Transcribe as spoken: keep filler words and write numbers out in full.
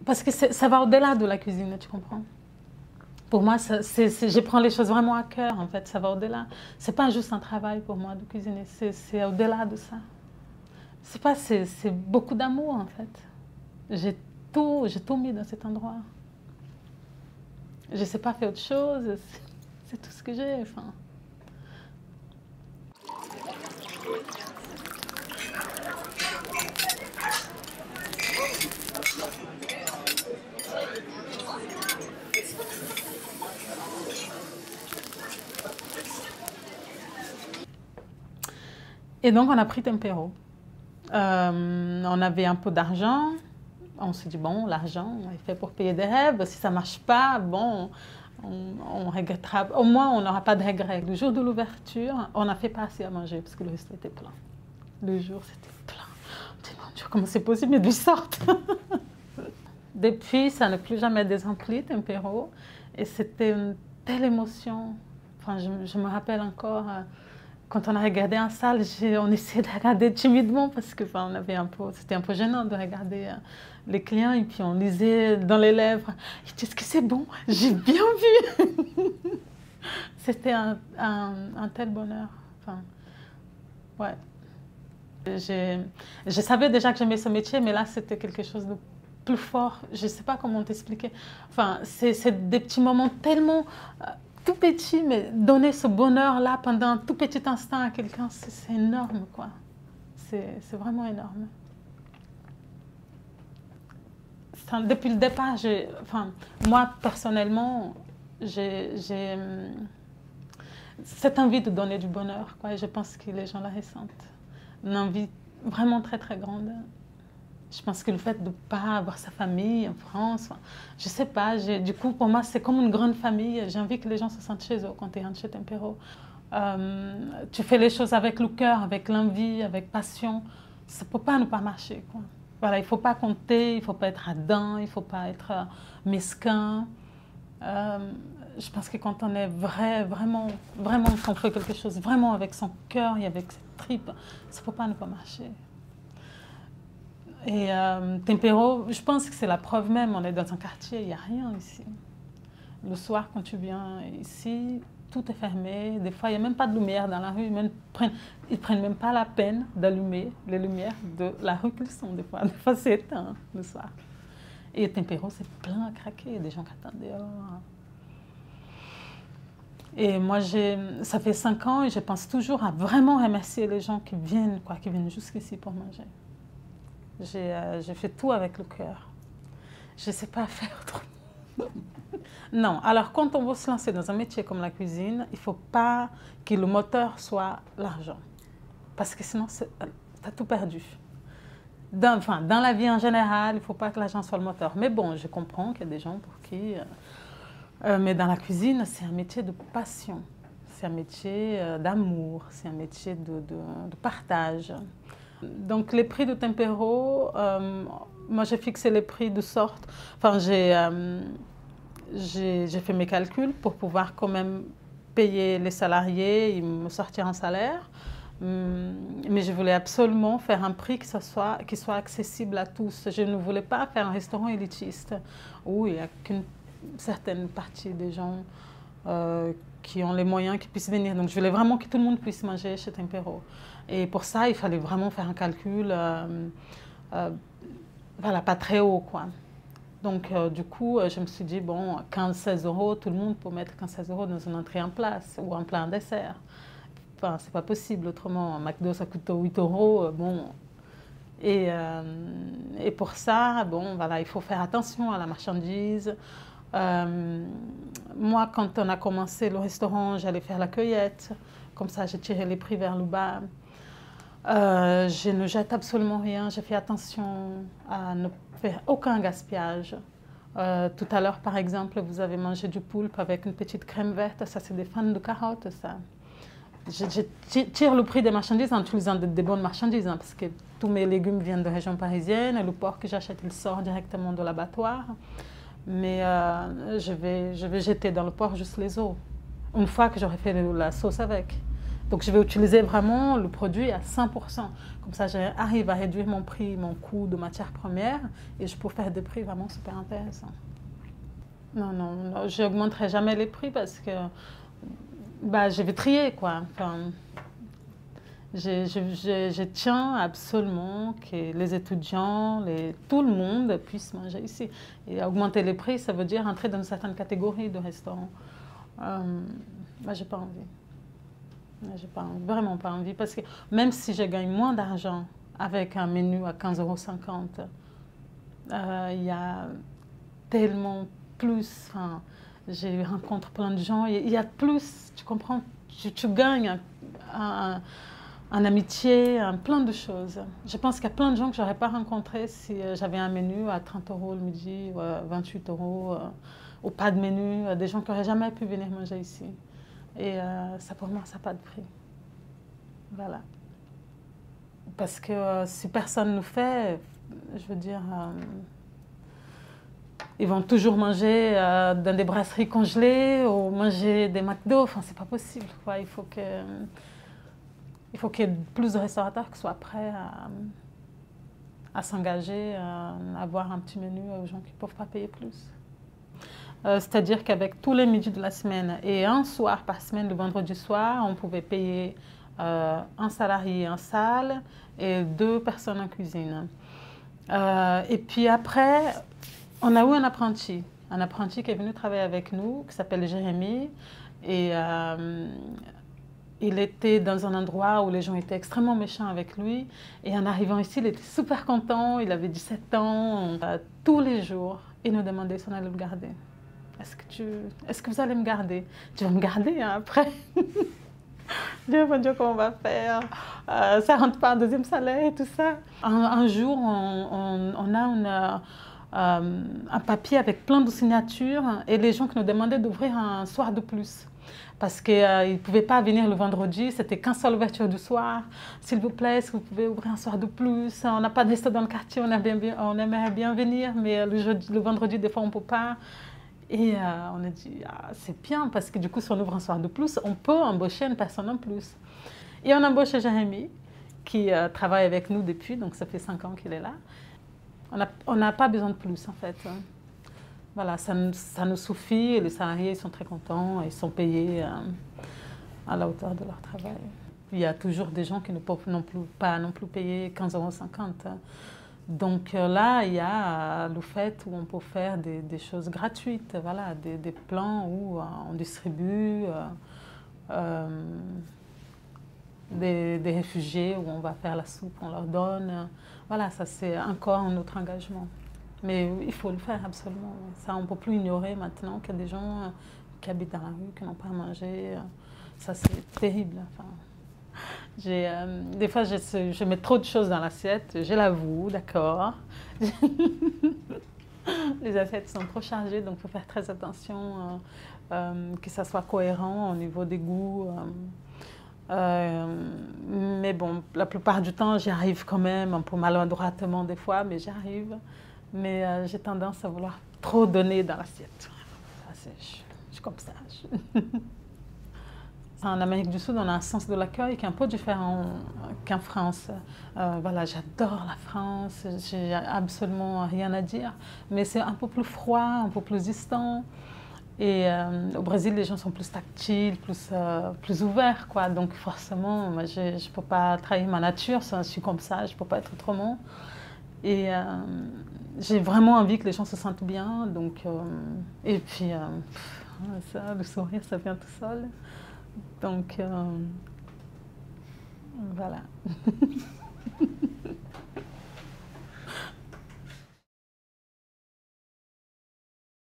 parce que ça va au-delà de la cuisine, tu comprends? Pour moi, ça, c'est, c'est, je prends les choses vraiment à cœur, en fait, ça va au-delà. C'est pas juste un travail pour moi de cuisiner, c'est au-delà de ça. C'est pas, c'est beaucoup d'amour, en fait. J'ai tout, j'ai tout mis dans cet endroit. Je ne sais pas faire autre chose, c'est tout ce que j'ai. Enfin. Et donc, on a pris Tempero. Euh, on avait un peu d'argent. On s'est dit, bon, l'argent est fait pour payer des rêves. Si ça ne marche pas, bon, on, on regrettera. Au moins, on n'aura pas de regrets. Le jour de l'ouverture, on n'a fait pas assez à manger parce que le resto était plein. Le jour, c'était plein. On dit, mon Dieu, comment c'est possible, mais d'où ils sortent? Depuis, ça n'a plus jamais désempli, Tempero. Et c'était une telle émotion. Enfin, je, je me rappelle encore... Euh, Quand on a regardé en salle, on essayait de regarder timidement parce que enfin, on avait un peu, c'était un peu gênant de regarder euh, les clients et puis on lisait dans les lèvres. Est-ce que c'est bon? J'ai bien vu. C'était un, un, un tel bonheur. Enfin, ouais. Je savais déjà que j'aimais ce métier, mais là c'était quelque chose de plus fort. Je ne sais pas comment t'expliquer. Enfin, c'est des petits moments tellement euh, tout petits, mais donner ce bonheur-là pendant un tout petit instant à quelqu'un, c'est énorme, quoi. C'est vraiment énorme. Depuis le départ, enfin, moi, personnellement, j'ai cette envie de donner du bonheur, quoi, et je pense que les gens la ressentent. Une envie vraiment très, très grande. Je pense que le fait de ne pas avoir sa famille en France, enfin, je ne sais pas, du coup, pour moi, c'est comme une grande famille. J'ai envie que les gens se sentent chez eux quand ils rentrent chez Tempero. Euh, tu fais les choses avec le cœur, avec l'envie, avec passion. Ça ne peut pas ne pas marcher, quoi. Voilà, il ne faut pas compter, il ne faut pas être ardent, il ne faut pas être mesquin. Euh, je pense que quand on est vrai, vraiment, vraiment, qu'on fait quelque chose vraiment avec son cœur et avec ses tripes, ça ne peut pas ne pas marcher. Et euh, Tempero, je pense que c'est la preuve même, on est dans un quartier, il n'y a rien ici. Le soir, quand tu viens ici, tout est fermé. Des fois, il n'y a même pas de lumière dans la rue. Ils ne prennent, ils prennent même pas la peine d'allumer les lumières de la rue qu'ils sont. Des fois, des fois c'est éteint le soir. Et Tempero, c'est plein à craquer. Il y a des gens qui attendent dehors. Et moi, ça fait cinq ans et je pense toujours à vraiment remercier les gens qui viennent, quoi, qui viennent jusqu'ici pour manger. J'ai euh, fait tout avec le cœur. Je ne sais pas faire autrement. Non, alors quand on veut se lancer dans un métier comme la cuisine, il ne faut pas que le moteur soit l'argent. Parce que sinon, tu as tout perdu. Dans, enfin, dans la vie en général, il ne faut pas que l'argent soit le moteur. Mais bon, je comprends qu'il y a des gens pour qui... Euh, euh, mais dans la cuisine, c'est un métier de passion. C'est un métier euh, d'amour, c'est un métier de, de, de partage. Donc les prix de Tempero, euh, moi j'ai fixé les prix de sorte, enfin j'ai euh, j'ai fait mes calculs pour pouvoir quand même payer les salariés et me sortir un salaire. Mais je voulais absolument faire un prix qui soit, qui soit accessible à tous. Je ne voulais pas faire un restaurant élitiste où il n'y a qu'une certaine partie des gens euh, qui ont les moyens, qui puissent venir. Donc je voulais vraiment que tout le monde puisse manger chez Tempero. Et pour ça, il fallait vraiment faire un calcul, euh, euh, voilà, pas très haut, quoi. Donc euh, du coup, je me suis dit, bon, quinze seize euros, tout le monde peut mettre quinze seize euros dans une entrée en place ou un plat en dessert. Enfin, c'est pas possible autrement. Un McDo, ça coûte huit euros, bon. Et, euh, et pour ça, bon, voilà, il faut faire attention à la marchandise. Euh, moi, quand on a commencé le restaurant, j'allais faire la cueillette. Comme ça, j'ai tiré les prix vers le bas. Euh, je ne jette absolument rien. J'ai fait attention à ne faire aucun gaspillage. Euh, tout à l'heure, par exemple, vous avez mangé du poulpe avec une petite crème verte. Ça, c'est des fans de carottes, ça. Je, je tire le prix des marchandises en utilisant de, de bonnes marchandises, hein, parce que tous mes légumes viennent de région parisienne. Et le porc que j'achète, il sort directement de l'abattoir. Mais euh, je, vais, je vais jeter dans le porc juste les os, une fois que j'aurai fait la sauce avec. Donc je vais utiliser vraiment le produit à cent pour cent. Comme ça, j'arrive à réduire mon prix, mon coût de matière première et je peux faire des prix vraiment super intéressants. Non, non, non je n'augmenterai jamais les prix parce que bah, je vais trier, quoi. Enfin, je, je, je, je tiens absolument que les étudiants, les, tout le monde puisse manger ici. Et augmenter les prix, ça veut dire entrer dans une certaine catégorie de restaurants. Euh, bah, j'ai pas envie. J'ai pas, vraiment pas envie parce que même si je gagne moins d'argent avec un menu à quinze euros cinquante, euh, il y a tellement plus. Enfin, je rencontre plein de gens, il y a plus, tu comprends, tu, tu gagnes un, en amitié, en plein de choses. Je pense qu'il y a plein de gens que je n'aurais pas rencontrés si j'avais un menu à trente euros le midi, ou à vingt-huit euros, ou pas de menu, des gens qui n'auraient jamais pu venir manger ici. Et euh, ça, pour moi, ça n'a pas de prix. Voilà. Parce que euh, si personne ne nous fait, je veux dire, euh, ils vont toujours manger euh, dans des brasseries congelées ou manger des McDo. Enfin, c'est pas possible, quoi. Il faut que, il faut qu'il y ait plus de restaurateurs qui soient prêts à, à s'engager, à avoir un petit menu aux gens qui ne peuvent pas payer plus. Euh, C'est-à-dire qu'avec tous les midis de la semaine et un soir par semaine, le vendredi soir, on pouvait payer euh, un salarié en salle et deux personnes en cuisine. Euh, et puis après, on a eu un apprenti, un apprenti qui est venu travailler avec nous, qui s'appelle Jérémy. Et euh, il était dans un endroit où les gens étaient extrêmement méchants avec lui. Et en arrivant ici, il était super content, il avait dix-sept ans. Euh, tous les jours, il nous demandait si on allait le garder. Est-ce que, tu... Est-ce que vous allez me garder? Tu vas me garder hein, après. Dieu mon Dieu, comment on va faire? euh, Ça ne rentre pas en deuxième salaire et tout ça. Un, un jour, on, on, on a une, euh, un papier avec plein de signatures et les gens qui nous demandaient d'ouvrir un soir de plus. Parce qu'ils euh, ne pouvaient pas venir le vendredi, c'était qu'une seule ouverture du soir. S'il vous plaît, est-ce que vous pouvez ouvrir un soir de plus? On n'a pas de resto dans le quartier, on, a bien, on aimerait bien venir, mais le, jeudi, le vendredi, des fois, on ne peut pas. Et euh, on a dit, ah, c'est bien, parce que du coup, si on ouvre un soir de plus, on peut embaucher une personne en plus. Et on a embauché Jérémy, qui euh, travaille avec nous depuis, donc ça fait cinq ans qu'il est là. On n'a pas besoin de plus, en fait. Voilà, ça, ça nous suffit, et les salariés ils sont très contents, ils sont payés euh, à la hauteur de leur travail. Il y a toujours des gens qui ne peuvent non plus, pas non plus payer quinze euros cinquante. Donc là, il y a le fait où on peut faire des, des choses gratuites, voilà, des, des plans où euh, on distribue euh, euh, des, des réfugiés, où on va faire la soupe, on leur donne. Voilà, ça c'est encore un autre engagement. Mais il faut le faire absolument. Ça, on ne peut plus ignorer maintenant qu'il y a des gens qui habitent dans la rue, qui n'ont pas à manger. Ça, c'est terrible. Enfin, Euh, des fois, je, je mets trop de choses dans l'assiette, je l'avoue, d'accord. Les assiettes sont trop chargées, donc il faut faire très attention euh, euh, que ça soit cohérent au niveau des goûts. Euh, euh, mais bon, la plupart du temps, j'y arrive quand même, un peu maladroitement des fois, mais j'y arrive. Mais euh, j'ai tendance à vouloir trop donner dans l'assiette. Je, je suis comme ça. Je... En Amérique du Sud, on a un sens de l'accueil qui est un peu différent qu'en France. Euh, voilà, j'adore la France, j'ai absolument rien à dire, mais c'est un peu plus froid, un peu plus distant. Et euh, au Brésil, les gens sont plus tactiles, plus, euh, plus ouverts, quoi. Donc forcément, moi, je ne peux pas trahir ma nature, je suis comme ça, je ne peux pas être autrement. Et euh, j'ai vraiment envie que les gens se sentent bien. Donc, euh, et puis, euh, ça, le sourire, ça vient tout seul. Donc, euh, voilà.